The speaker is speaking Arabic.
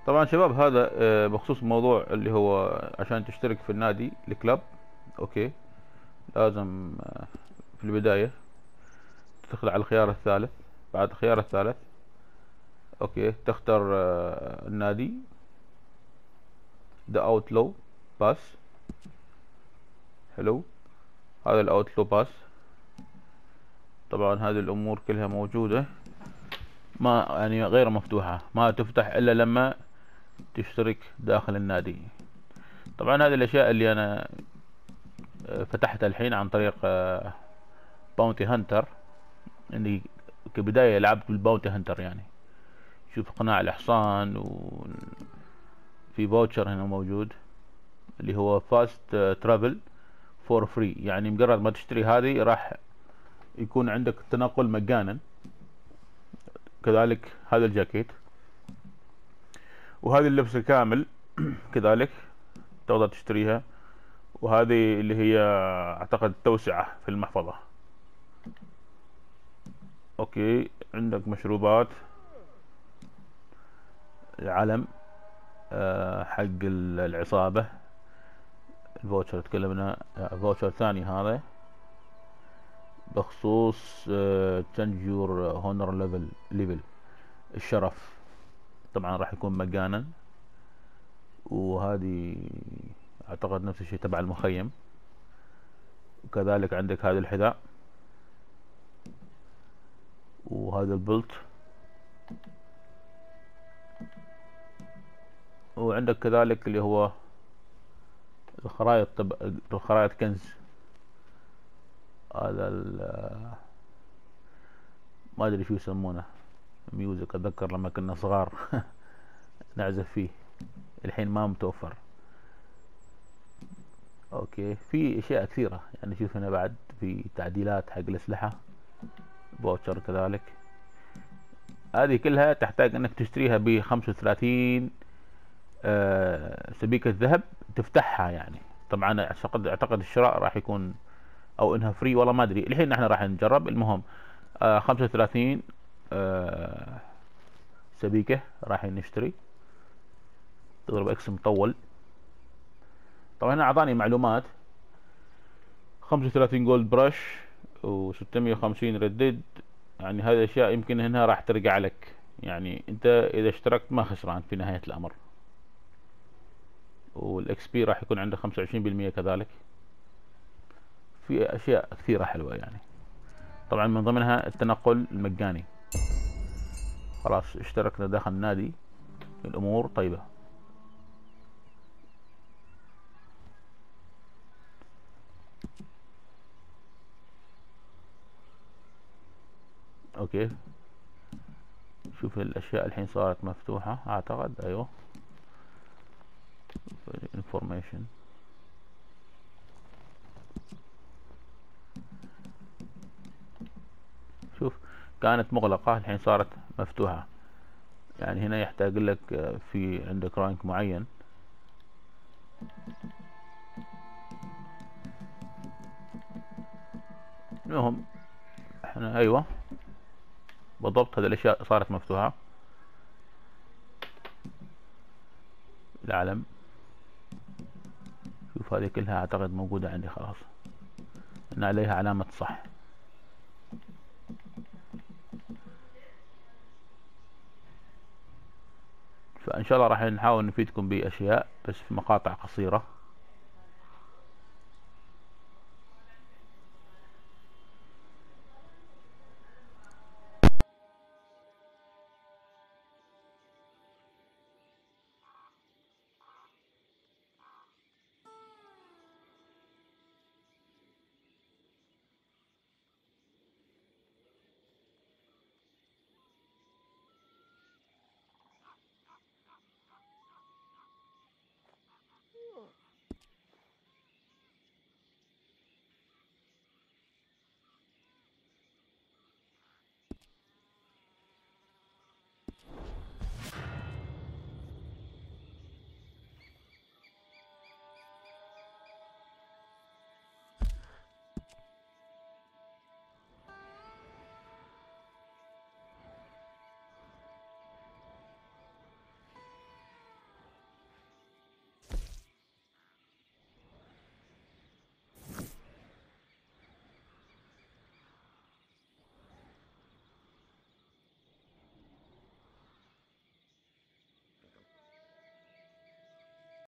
طبعا شباب، هذا بخصوص الموضوع اللي هو عشان تشترك في النادي الكلاب. اوكي، لازم في البداية تدخل على الخيار الثالث. بعد الخيار الثالث اوكي تختار النادي The Outlaw Pass. حلو، هذا الأوتلو باس. طبعا هذه الأمور كلها موجودة، ما يعني غير مفتوحة، ما تفتح إلا لما تشترك داخل النادي. طبعا هذه الأشياء اللي أنا فتحتها الحين عن طريق باونتي هانتر، اني كبداية لعبت بالباونتي هانتر. يعني شوف قناع الحصان، وفي فوتشر هنا موجود اللي هو فاست ترافل فور فري، يعني مجرد ما تشتري هذه راح يكون عندك التنقل مجانا. كذلك هذا الجاكيت، وهذه اللبسة كامل كذلك تقدر تشتريها. وهذه اللي هي اعتقد توسعة في المحفظة. اوكي، عندك مشروبات، العلم حق العصابة، الفوتشر تكلمنا. فوتشر ثاني هذا بخصوص تنجور هونر ليفل الشرف، طبعا راح يكون مجانا. وهذه اعتقد نفس الشيء تبع المخيم. وكذلك عندك هذا الحذاء، وهذا البلت، وعندك كذلك اللي هو الخرائط. الخرائط كنز. هذا ما ادري شو يسمونه، ميوزك، اتذكر لما كنا صغار نعزف فيه، الحين ما متوفر. اوكي، في اشياء كثيرة يعني. شوف هنا بعد في تعديلات حق الاسلحة، فوتشر كذلك. هذه كلها تحتاج انك تشتريها ب 35 سبيكة ذهب تفتحها يعني. طبعا اعتقد الشراء راح يكون او انها فري، والله ما ادري. الحين احنا راح نجرب. المهم 35 سبيكة راح نشتري. تضرب اكس مطول. طبعا هنا اعطاني معلومات: 35 جولد برش و650 ردد. يعني هذه الاشياء يمكن انها راح ترجع لك، يعني انت اذا اشتركت ما خسران في نهاية الامر. والاكس بي راح يكون عنده 25% كذلك. في اشياء كثيرة حلوة يعني. طبعا من ضمنها التنقل المجاني. خلاص اشتركنا داخل النادي، الامور طيبة. اوكي، شوف الاشياء الحين صارت مفتوحة اعتقد. ايوه، information. شوف، كانت مغلقة الحين صارت مفتوحة. يعني هنا يحتاج لك في عندك رانك معين. المهم احنا ايوه بالضبط هذه الاشياء صارت مفتوحة. العلم، شوف هذه كلها اعتقد موجودة عندي خلاص، ان عليها علامة صح. فان شاء الله راح نحاول نفيدكم باشياء بس في مقاطع قصيرة.